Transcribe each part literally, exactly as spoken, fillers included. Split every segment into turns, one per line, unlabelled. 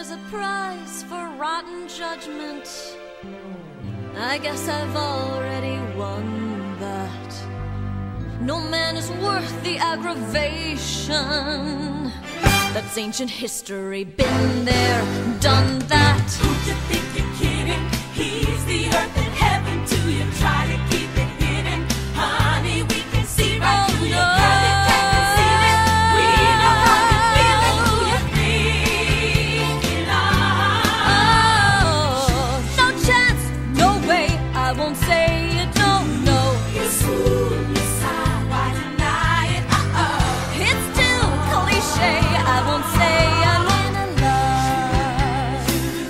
there's a price for rotten judgment. I guess I've already won that. No man is worth the aggravation. That's ancient history, been there, done that.
Who you think you're kidding? He's the earth and heaven to you. Try to keep it hidden, honey. We can see right through you, girl. You can't conceal it. We know how you're feeling. Who you're thinking of?
Oh, no chance, no way. I won't say it, no, no.
You fool, you sigh, why deny it? Uh-oh.
It's too cliche. I won't say I'm in love.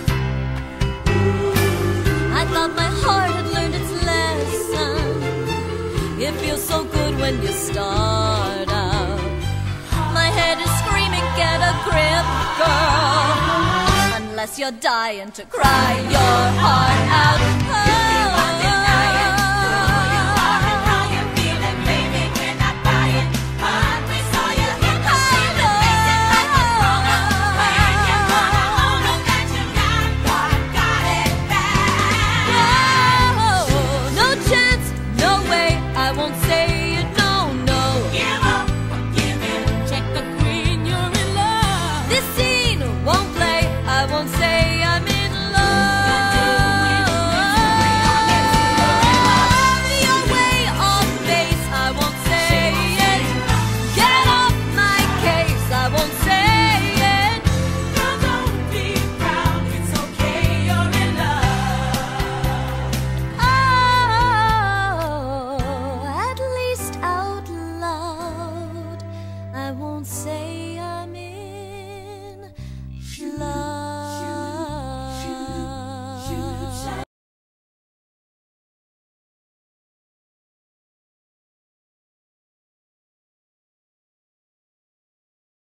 I thought my heart had learned its lesson. It feels so good when you start out. My head is screaming, get a grip, girl. Unless you're dying to cry your heart out.